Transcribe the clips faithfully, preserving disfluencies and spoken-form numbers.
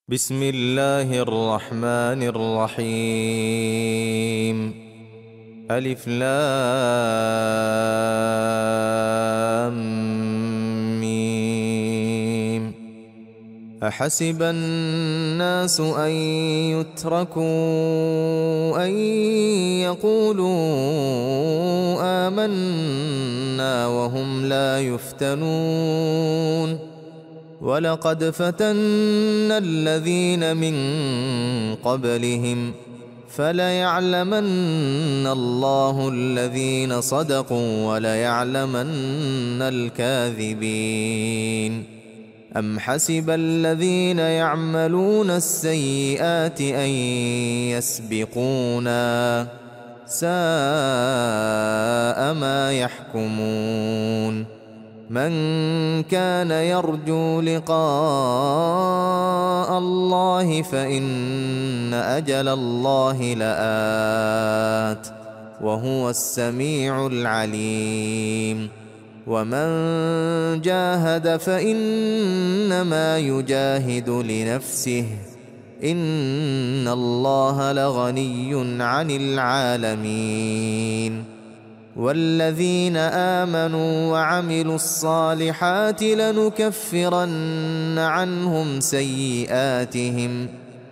بسم الله الرحمن الرحيم. ألف لام ميم. أحسب الناس أن يتركوا أن يقولوا آمنا وهم لا يفتنون. ولقد فتنا الذين من قبلهم فليعلمن الله الذين صدقوا وليعلمن الكاذبين. أم حسب الذين يعملون السيئات أن يسبقونا ساء ما يحكمون. من كان يرجو لقاء الله فإن أجل الله لآت وهو السميع العليم. ومن جاهد فإنما يجاهد لنفسه إن الله لغني عن العالمين. والذين آمنوا وعملوا الصالحات لنكفرن عنهم سيئاتهم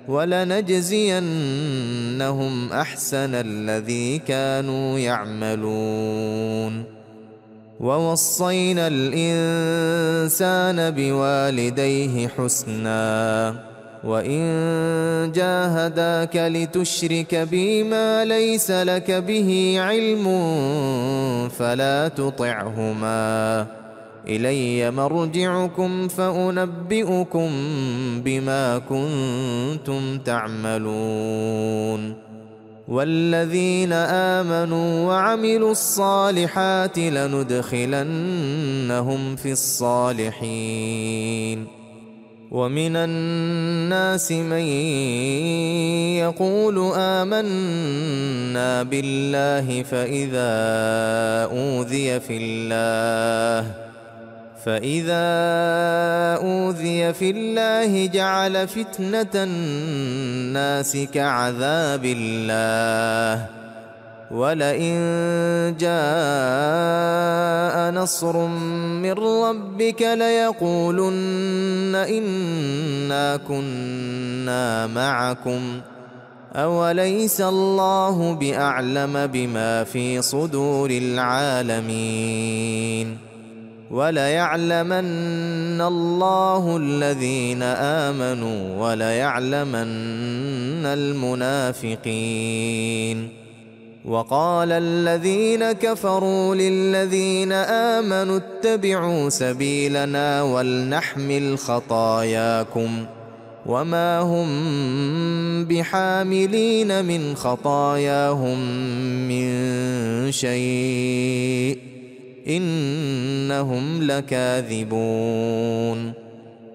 ولنجزينهم أحسن الذي كانوا يعملون. ووصينا الإنسان بوالديه حسنا وإن جاهداك لتشرك بي ما ليس لك به علم فلا تطعهما إلي مرجعكم فأنبئكم بما كنتم تعملون. والذين آمنوا وعملوا الصالحات لندخلنهم في الصالحين. ومن الناس من يقول آمنا بالله فإذا أوذي في الله فإذا أوذي في الله جعل فتنة الناس كعذاب الله. ولئن جاء نصر من ربك ليقولن إنا كنا معكم أوليس الله بأعلم بما في صدور العالمين. وليعلمن الله الذين آمنوا وليعلمن المنافقين. وقال الذين كفروا للذين آمنوا اتبعوا سبيلنا ولنحمل خطاياكم وما هم بحاملين من خطاياهم من شيء إنهم لكاذبون.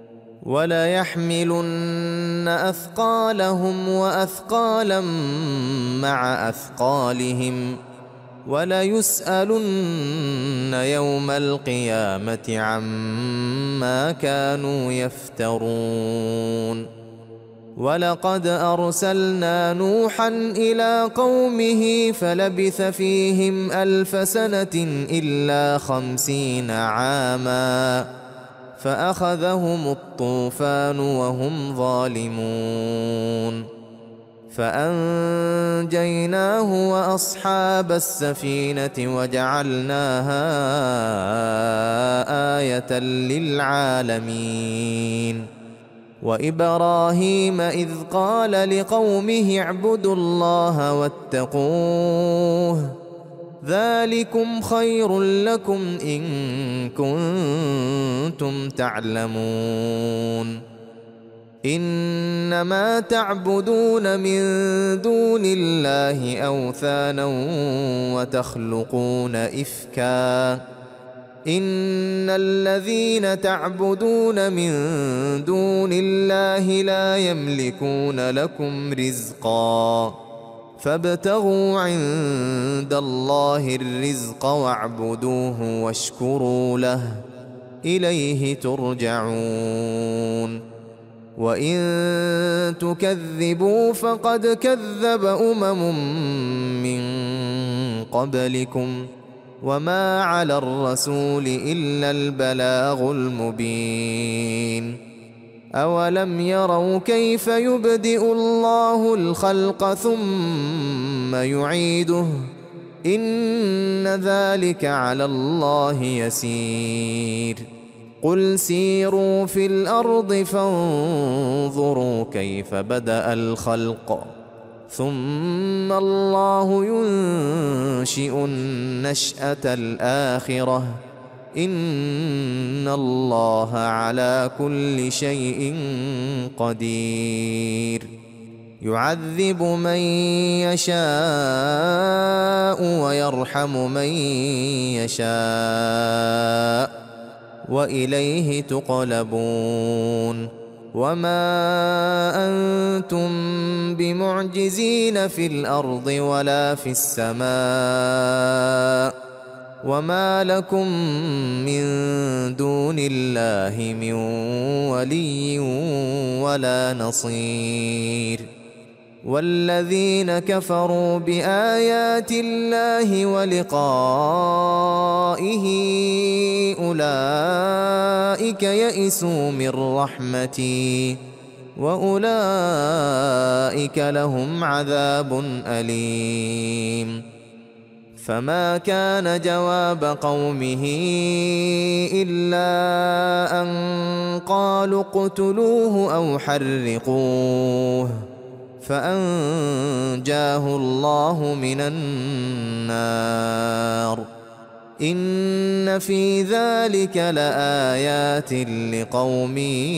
وليحملن أثقالهم وأثقالا مع أثقالهم وليسألن يوم القيامة عما كانوا يفترون. ولقد أرسلنا نوحا إلى قومه فلبث فيهم ألف سنة إلا خمسين عاما فأخذهم الطوفان وهم ظالمون. فأنجيناه وأصحاب السفينة وجعلناها آية للعالمين. وإبراهيم إذ قال لقومه اعبدوا الله واتقوه ذلكم خير لكم إن كنتم تعلمون. إنما تعبدون من دون الله أوثانا وتخلقون إفكا إن الذين تعبدون من دون الله لا يملكون لكم رزقا فابتغوا عند الله الرزق واعبدوه واشكروا له إليه ترجعون. وإن تكذبوا فقد كذب أمم من قبلكم وما على الرسول إلا البلاغ المبين أولم يروا كيف يبدئ الله الخلق ثم يعيده إن ذلك على الله يسير قل سيروا في الأرض فانظروا كيف بدأ الخلق ثم الله ينشئ النشأة الآخرة إن الله على كل شيء قدير يعذب من يشاء ويرحم من يشاء وإليه تقلبون وما أنتم بمعجزين في الأرض ولا في السماء وما لكم من دون الله من ولي ولا نصير والذين كفروا بآيات الله ولقائه أولئك يئسوا من رحمتي وأولئك لهم عذاب أليم فما كان جواب قومه إلا أن قالوا اقتلوه أو حرقوه فأنجاه الله من النار إن في ذلك لآيات لقوم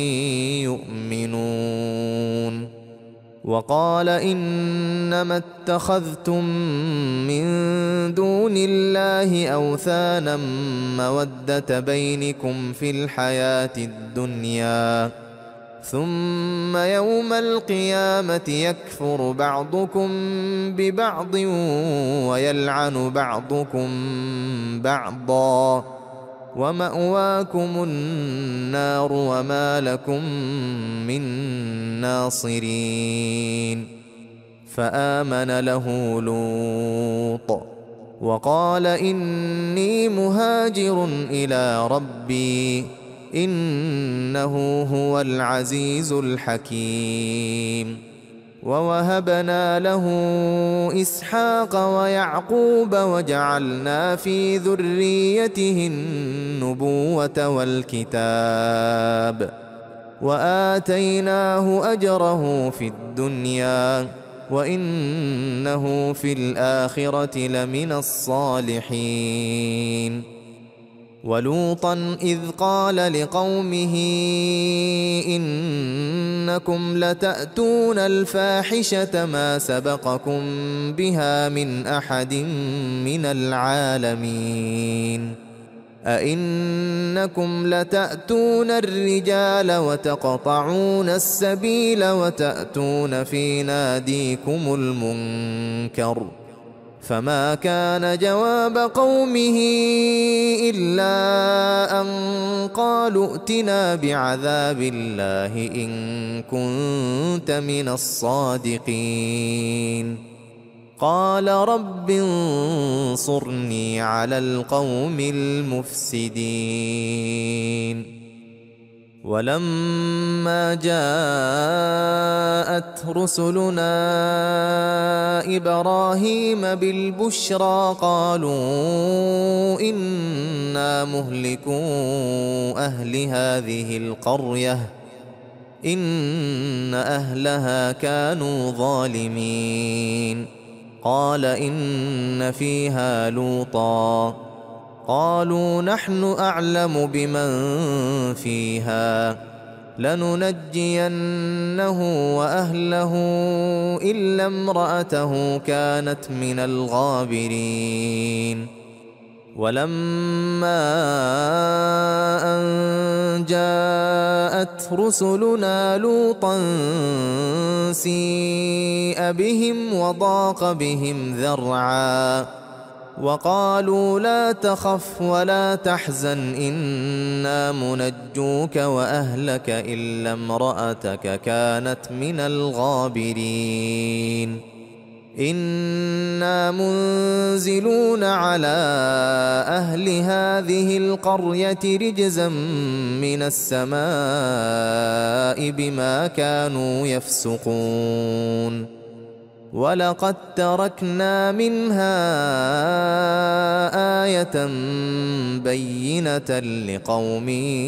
يؤمنون وقال إنما اتخذتم من دون الله أوثانا مودة بينكم في الحياة الدنيا ثم يوم القيامة يكفر بعضكم ببعض ويلعن بعضكم بعضا ومأواكم النار وما لكم من ناصرين فآمن له لوط وقال إني مهاجر إلى ربي إنه هو العزيز الحكيم ووهبنا له إسحاق ويعقوب وجعلنا في ذريته النبوة والكتاب وآتيناه أجره في الدنيا وإنه في الآخرة لمن الصالحين ولوطا إذ قال لقومه إنكم لتأتون الفاحشة ما سبقكم بها من أحد من العالمين أئنكم لتأتون الرجال وتقطعون السبيل وتأتون في ناديكم المنكر فما كان جواب قومه إلا أن قالوا ائتنا بعذاب الله إن كنت من الصادقين قال رب انصرني على القوم المفسدين ولما جاءت رسلنا إبراهيم بالبشرى قالوا إنا مهلكو أهل هذه القرية إن أهلها كانوا ظالمين قال إن فيها لوطا قالوا نحن أعلم بمن فيها لننجينه وأهله إلا امرأته كانت من الغابرين ولما أن جاءت رسلنا لوطا سيء بهم وضاق بهم ذرعا وقالوا لا تخف ولا تحزن إنا منجوك وأهلك إلا امرأتك كانت من الغابرين إنا منزلون على أهل هذه القرية رجزا من السماء بما كانوا يفسقون ولقد تركنا منها آية بينة لقوم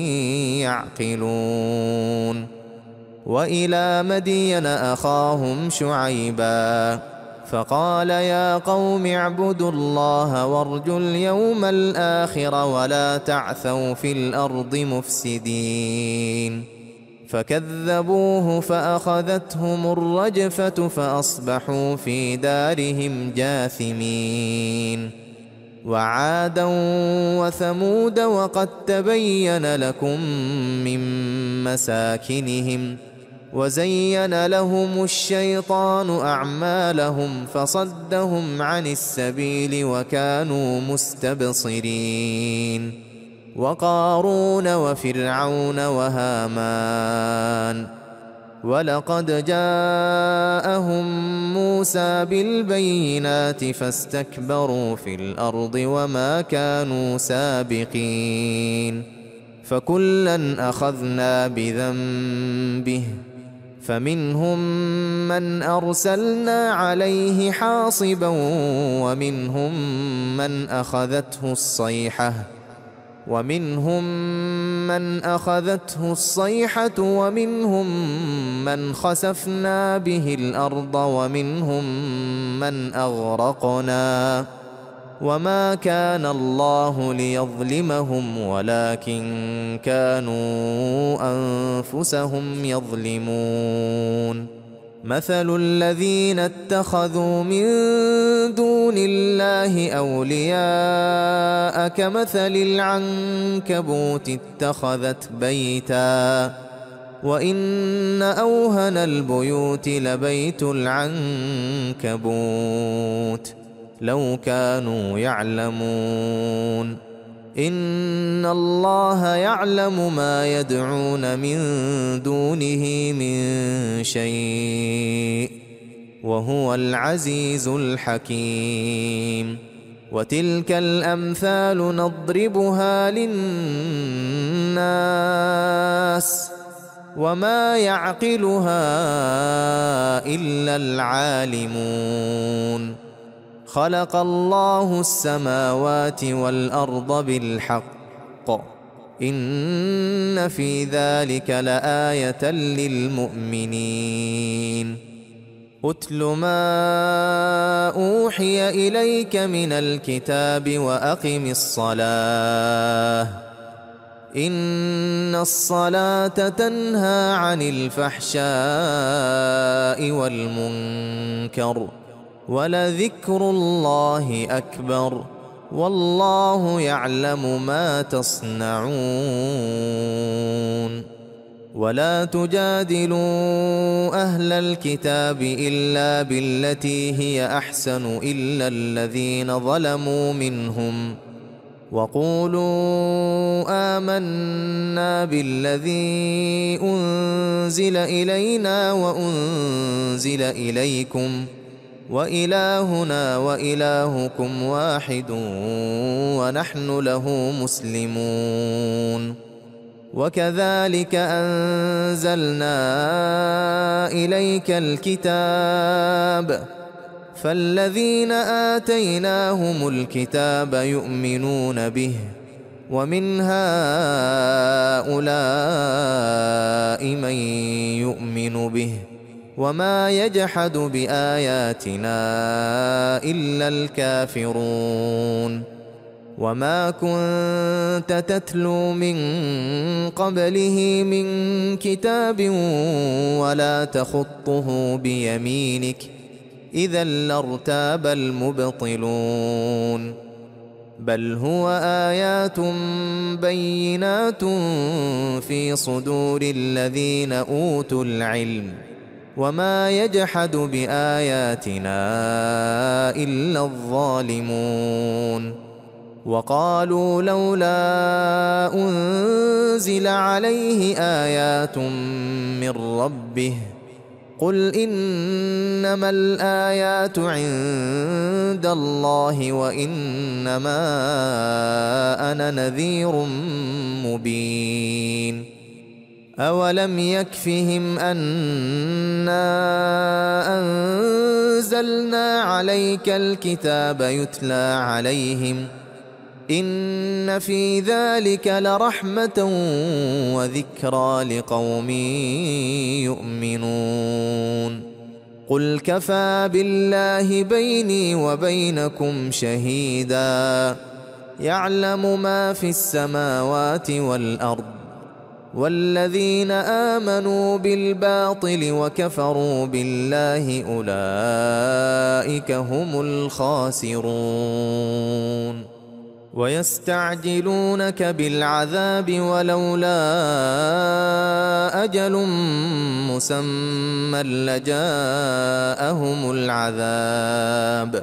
يعقلون وإلى مدين أخاهم شعيبا فقال يا قوم اعبدوا الله وارجوا اليوم الآخر ولا تعثوا في الأرض مفسدين فكذبوه فأخذتهم الرجفة فأصبحوا في دارهم جاثمين وعادا وثمود وقد تبين لكم من مساكنهم وزين لهم الشيطان أعمالهم فصدهم عن السبيل وكانوا مستبصرين وقارون وفرعون وهامان ولقد جاءهم موسى بالبينات فاستكبروا في الأرض وما كانوا سابقين فكلا أخذنا بذنبه فمنهم من أرسلنا عليه حاصبا ومنهم من أخذته الصيحة ومنهم من أخذته الصيحة ومنهم من خسفنا به الأرض ومنهم من أغرقنا وما كان الله ليظلمهم ولكن كانوا أنفسهم يظلمون مثل الذين اتخذوا من دون الله أولياء كمثل العنكبوت اتخذت بيتا وإن أوهن البيوت لبيت العنكبوت لو كانوا يعلمون إن الله يعلم ما يدعون من دونه من شيء وهو العزيز الحكيم وتلك الأمثال نضربها للناس وما يعقلها إلا العالمون خلق الله السماوات والأرض بالحق إن في ذلك لآية للمؤمنين أتل ما أوحي إليك من الكتاب وأقم الصلاة إن الصلاة تنهى عن الفحشاء والمنكر ولذكر الله أكبر والله يعلم ما تصنعون ولا تجادلوا أهل الكتاب إلا بالتي هي أحسن إلا الذين ظلموا منهم وقولوا آمنا بالذي أنزل إلينا وأنزل إليكم وإلهنا وإلهكم واحد ونحن له مسلمون وكذلك أنزلنا إليك الكتاب فالذين آتيناهم الكتاب يؤمنون به ومن هؤلاء من يؤمن به وما يجحد بآياتنا إلا الكافرون وما كنت تتلو من قبله من كتاب ولا تخطه بيمينك إذا لارتاب المبطلون بل هو آيات بينات في صدور الذين أوتوا العلم وما يجحد بآياتنا إلا الظالمون. وقالوا لولا أنزل عليه آيات من ربه قل إنما الآيات عند الله وإنما أنا نذير مبين. أولم يكفهم أنا أنزلنا عليك الكتاب يتلى عليهم إن في ذلك لرحمة وذكرى لقوم يؤمنون. قل كفى بالله بيني وبينكم شهيدا يعلم ما في السماوات والأرض والذين آمنوا بالباطل وكفروا بالله أولئك هم الخاسرون. ويستعجلونك بالعذاب ولولا أجل مسمى لجاءهم العذاب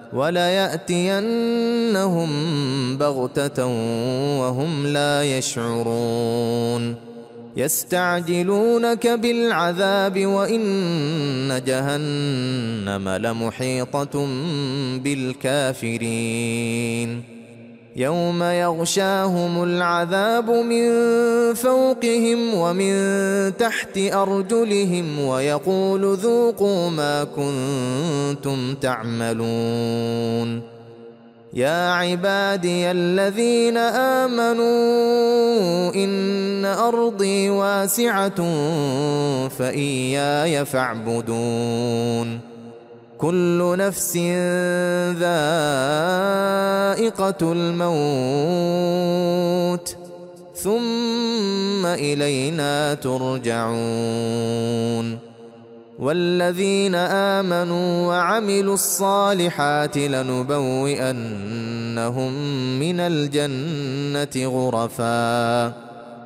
وليأتينهم بغتة وهم لا يشعرون. يستعجلونك بالعذاب وإن جهنم لمحيطة بالكافرين. يوم يغشاهم العذاب من فوقهم ومن تحت أرجلهم ويقول ذوقوا ما كنتم تعملون. يا عبادي الذين آمنوا إن أرضي واسعة فإياي فاعبدون. كل نفس ذائقة الموت ثم إلينا ترجعون. والذين آمنوا وعملوا الصالحات لنبوئنهم من الجنة غرفا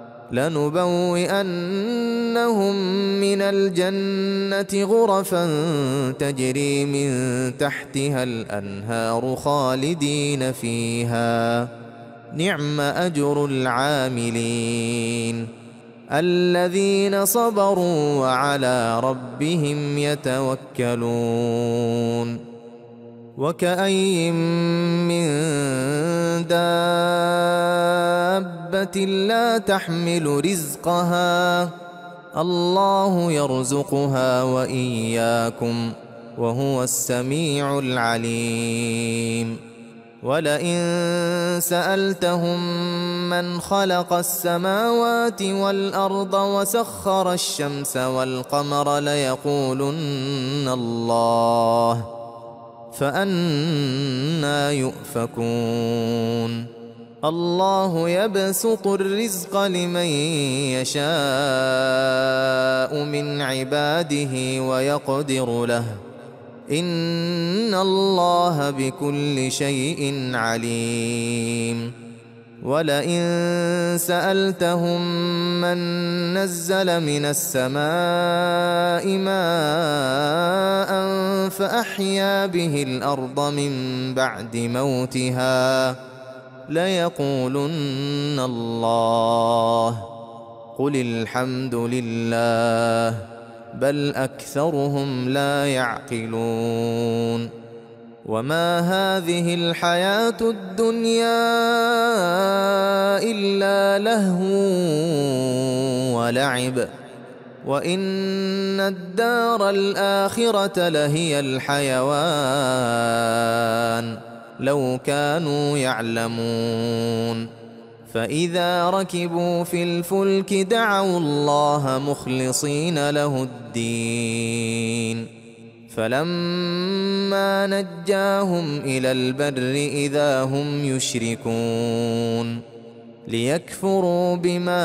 لنبوئنهم من الجنة غرفا تجري من تحتها الأنهار خالدين فيها نعم أجر العاملين الذين صبروا وعلى ربهم يتوكلون. وكأين من دابة لا تحمل رزقها الله يرزقها وإياكم وهو السميع العليم. ولئن سألتهم من خلق السماوات والأرض وسخر الشمس والقمر ليقولن الله فأنى يؤفكون. الله يبسط الرزق لمن يشاء من عباده ويقدر له إن الله بكل شيء عليم. ولئن سألتهم من نزل من السماء ماء فأحيا به الأرض من بعد موتها ليقولن الله قل الحمد لله بل أكثرهم لا يعقلون. وما هذه الحياة الدنيا إلا لهو ولعب وإن الدار الآخرة لهي الحيوان لو كانوا يعلمون. فإذا ركبوا في الفلك دعوا الله مخلصين له الدين فلما نجاهم إلى البر إذا هم يشركون ليكفروا بما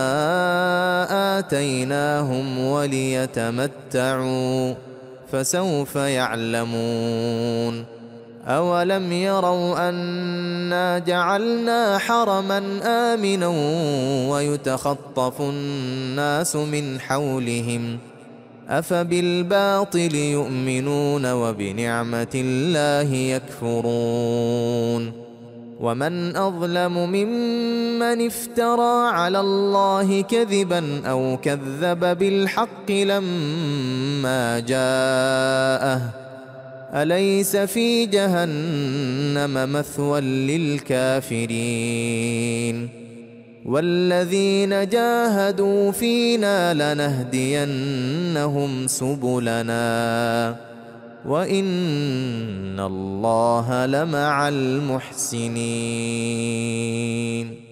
آتيناهم وليتمتعوا فسوف يعلمون. أولم يروا أنا جعلنا حرما آمنا ويتخطف الناس من حولهم أفبالباطل يؤمنون وبنعمة الله يكفرون ومن أظلم ممن افترى على الله كذبا أو كذب بالحق لما جاءه أليس في جهنم مثوى للكافرين والذين جاهدوا فينا لنهدينهم سبلنا وإن الله لمع المحسنين.